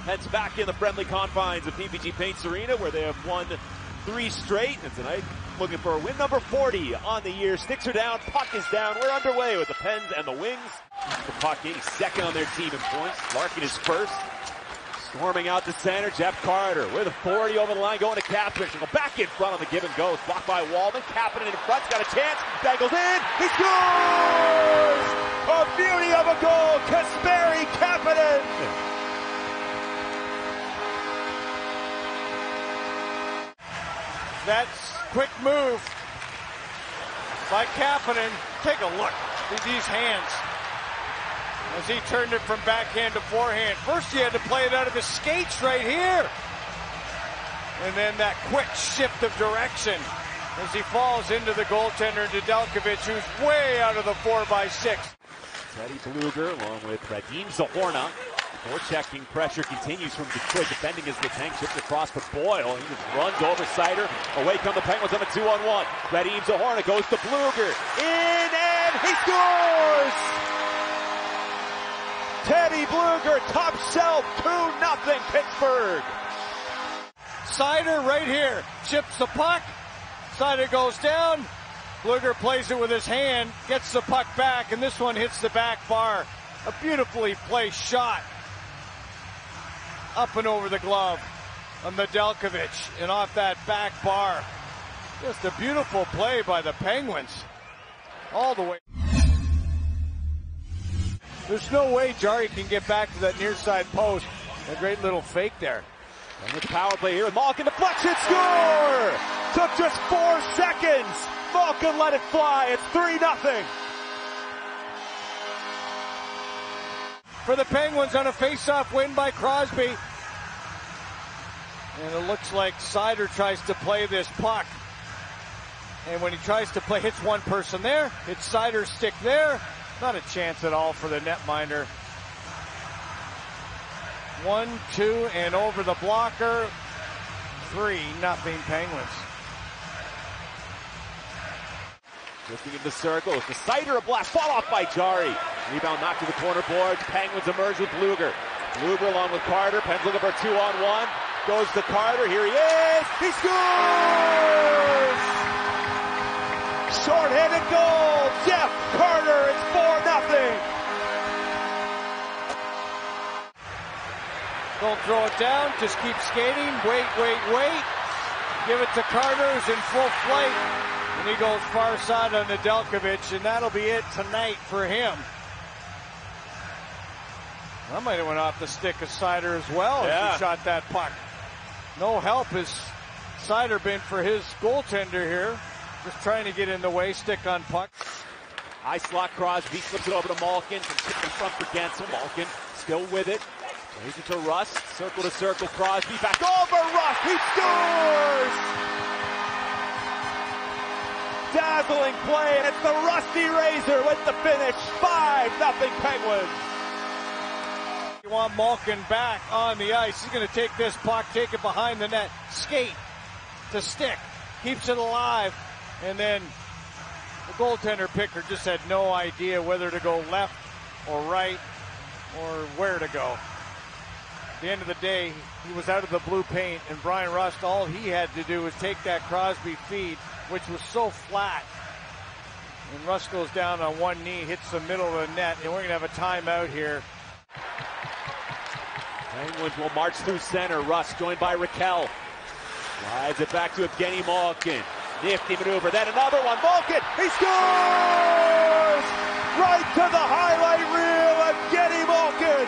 Heads back in the friendly confines of PPG Paints Arena, where they have won 3 straight. And tonight, looking for a win number 40 on the year. Sticks are down, puck is down. We're underway with the Pens and the Wings. The puck in, he's second on their team in points. Larkin is first. Storming out the center, Jeff Carter with authority over the line, going to Kasperi. Go back in front on the give and go. Blocked by Wallman. Kapanen in front, got a chance. Dangles in. He scores! A beauty of a goal. Kasperi Kapanen. That's quick move by Kapanen. Take a look at these hands as he turned it from backhand to forehand. First he had to play it out of his skates right here. And then that quick shift of direction as he falls into the goaltender, Nedeljkovic, who's way out of the 4x6. Teddy Blueger along with Radim Zohorna. Forechecking pressure continues from Detroit, defending as Letang chips across to Boyle. He just runs over Sider. Away come the Penguins on a 2-on-1. Radim Zohorna goes to Blueger. In and he scores! Teddy Blueger, top shelf, 2-0 Pittsburgh. Sider right here, chips the puck. Sider goes down. Blueger plays it with his hand, gets the puck back, and this one hits the back bar. A beautifully placed shot. Up and over the glove of Nedeljkovic and off that back bar. Just a beautiful play by the Penguins. All the way. There's no way Jarry can get back to that near side post. A great little fake there. And with the power play here with Malkin, deflection, score! Took just 4 seconds. Malkin let it fly. It's 3-0. For the Penguins on a face-off win by Crosby. And it looks like Sider tries to play this puck. And when he tries to play, hits one person there, hits Sider's stick there. Not a chance at all for the netminder. 1-2 and over the blocker. 3-0 Penguins. Lifting in the circle. It's the Sider, a blast. Fall off by Jarry. Rebound knocked to the corner boards. Penguins emerge with Blueger. Blueger along with Carter. Pens looking for a 2-on-1. Goes to Carter. Here he is. He scores! Shorthanded goal. Jeff Carter. It's 4-0. Don't throw it down. Just keep skating. Wait. Give it to Carter, who's in full flight. And he goes far side on Nedeljkovic, and that'll be it tonight for him. I might have went off the stick of Sider as well as he shot that puck. No help has Sider been for his goaltender here. Just trying to get in the way, stick on puck. High slot Crosby, flips it over to Malkin. Some chip in front for Gensel. Malkin still with it. Plays it to Rust. Circle to circle. Crosby back over Rust. He scores! Dazzling play, and it's the Rusty Razor with the finish. 5-0 Penguins. You want Malkin back on the ice. He's going to take this puck, take it behind the net, skate to stick, keeps it alive, and then the goaltender picker just had no idea whether to go left or right or where to go. At the end of the day, he was out of the blue paint, and Bryan Rust, all he had to do was take that Crosby feed, which was so flat. And Rust goes down on one knee, hits the middle of the net, and we're going to have a timeout here. Penguins will march through center. Rust joined by Rakell. Slides it back to Evgeni Malkin. Nifty maneuver, then another one. Malkin, he scores! Right to the highlight reel, Evgeni Malkin.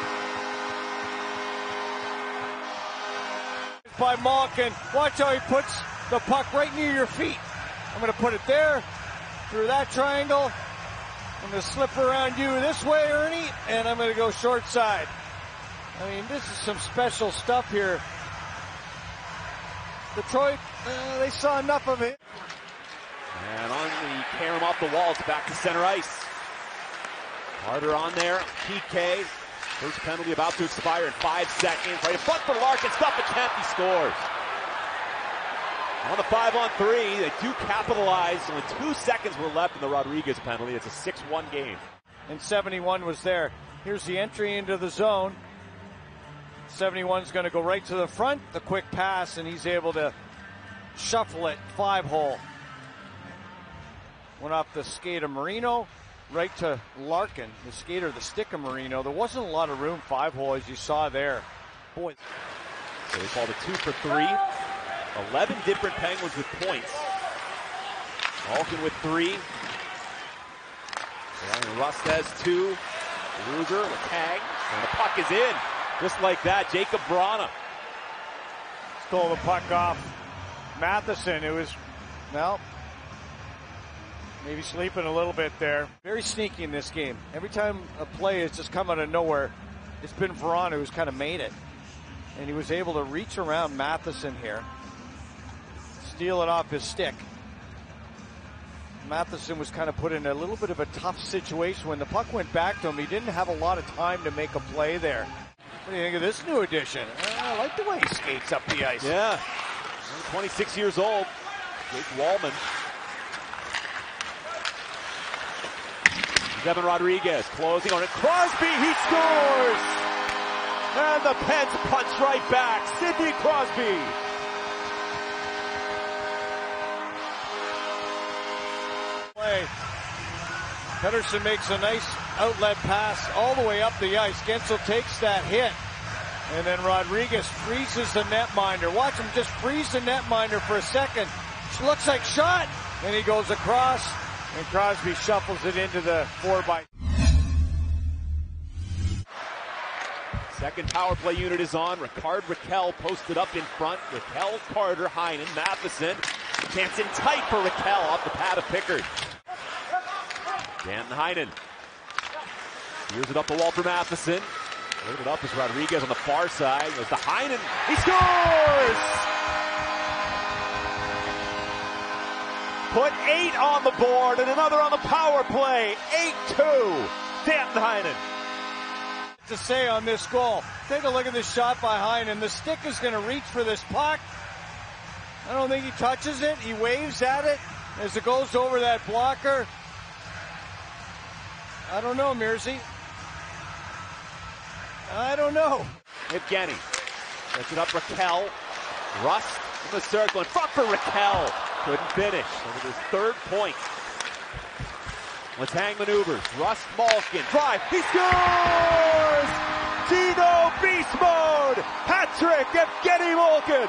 By Malkin, watch how he puts the puck right near your feet. I'm going to put it there, through that triangle. I'm going to slip around you this way, Ernie, and I'm going to go short side. I mean, this is some special stuff here. Detroit, they saw enough of it. And on the carom off the wall, it's back to center ice. Carter on there, PK. First penalty about to expire in 5 seconds. Right in front for Larkin, stuff it can't, he scores. On the 5-on-3, they do capitalize. Only 2 seconds were left in the Rodriguez penalty. It's a 6-1 game. And 71 was there. Here's the entry into the zone. 71's going to go right to the front. The quick pass, and he's able to shuffle it 5-hole. Went off the skate of Marino, right to Larkin, the skater, the stick of Marino. There wasn't a lot of room, 5-hole, as you saw there. Boy. So they called a 2 for 3. 11 different Penguins with points. Malkin with 3. Bryan Rust has 2. Blueger with tag. And the puck is in. Just like that, Jakub Vrana Stole the puck off Matheson. It was, well, maybe sleeping a little bit there. Very sneaky in this game. Every time a play has just come out of nowhere, it's been Vrana who's kind of made it. And he was able to reach around Matheson here, steal it off his stick. Matheson was kind of put in a little bit of a tough situation. When the puck went back to him, he didn't have a lot of time to make a play there. What do you think of this new addition? I like the way he skates up the ice. Yeah, 26 years old, Jake Wallman. Devin Rodriguez closing on it. Crosby, he scores! And the Pens punch right back. Sidney Crosby. Pettersson makes a nice outlet pass all the way up the ice. Gensel takes that hit. And then Rodriguez freezes the netminder. Watch him just freeze the netminder for a second. Looks like shot. And he goes across. And Crosby shuffles it into the 4x. Second power play unit is on. Rickard Rakell posted up in front. Rakell, Carter, Heinen, Matheson. Chance in tight for Rakell off the pad of Pickard. Danton Heinen. Here's it up the wall for Matheson. Load it up as Rodriguez on the far side. Goes to Heinen. He scores! Put 8 on the board and another on the power play. 8-2. Danton Heinen. To say on this goal, take a look at this shot by Heinen. The stick is going to reach for this puck. I don't think he touches it. He waves at it as it goes over that blocker. I don't know, Mearsy. I don't know. Evgeni gets it up. Rakell. Rust in the circle in front for Rakell. Couldn't finish. Over his 3rd point. Letang maneuvers. Rust, Malkin. Drive. He scores! Dino Beast Mode! Hat-trick, Evgeni Malkin!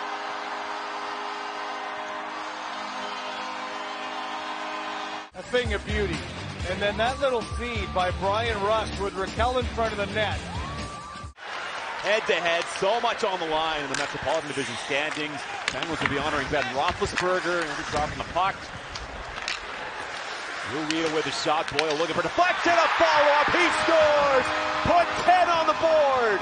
A thing of beauty. And then that little feed by Bryan Rust with Rakell in front of the net. Head-to-head, so much on the line in the Metropolitan Division standings. Penguins will be honoring Ben Roethlisberger. And he's dropping the puck. Rita with a shot. Boyle looking for deflection. A follow-up. He scores. Put 10 on the board.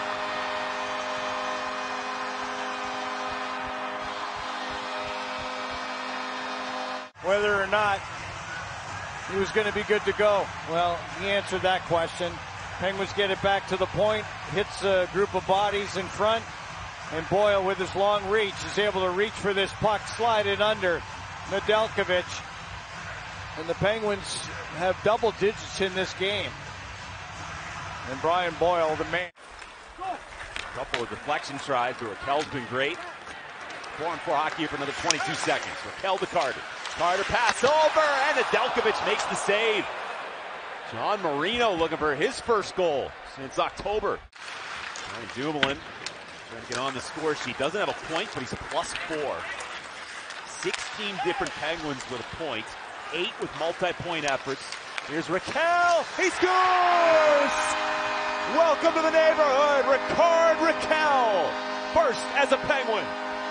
Whether or not he was going to be good to go. Well, he answered that question. Penguins get it back to the point. Hits a group of bodies in front. And Boyle with his long reach is able to reach for this puck. Slide it under Nedeljkovic. And the Penguins have double digits in this game. And Brian Boyle, the man. A couple of deflection tries. Rakell's been great. 4-on-4 hockey for another 22 seconds. Rakell to Carter. Carter pass over, and Nedeljkovic makes the save. John Marino looking for his first goal since October. Ryan Dumoulin trying to get on the score sheet. Doesn't have a point, but he's a +4. 16 different Penguins with a point. 8 with multi-point efforts. Here's Rakell. He scores! Welcome to the neighborhood, Rickard Rakell. First as a Penguin.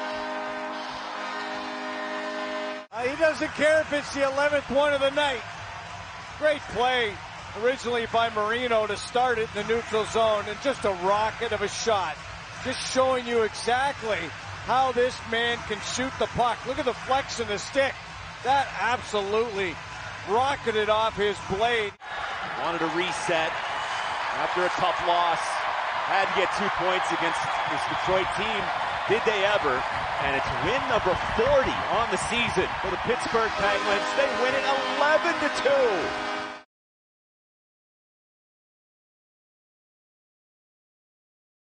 He doesn't care if it's the 11th one of the night. Great play originally by Marino to start it in the neutral zone, and just a rocket of a shot. Just showing you exactly how this man can shoot the puck. Look at the flex in the stick. That absolutely rocketed off his blade. Wanted to reset after a tough loss. Had to get 2 points against this Detroit team. Did they ever? And it's win number 40 on the season for the Pittsburgh Penguins. They win it 11-2.